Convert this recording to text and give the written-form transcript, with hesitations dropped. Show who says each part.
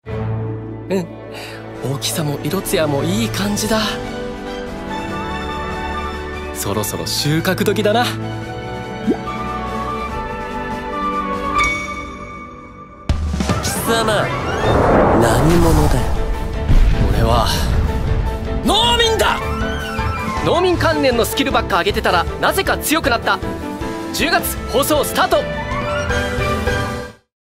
Speaker 1: うん、大きさも色艶もいい感じだ。そろそろ収穫時だな。
Speaker 2: 貴様、何者だ？
Speaker 1: 俺は農民だ。農民関連のスキルばっか上げてたらなぜか強くなった。10月放送スタート。